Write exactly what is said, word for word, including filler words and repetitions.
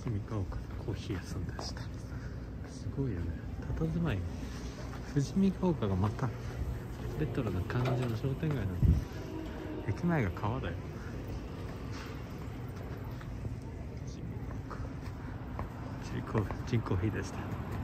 富見ヶ丘でコーヒー屋さんでした。すごいよね、佇まい。富士見ヶ丘がまたレトロな感じの商店街なんです。駅前が川だよ。富士見ヶ丘、人工品でした。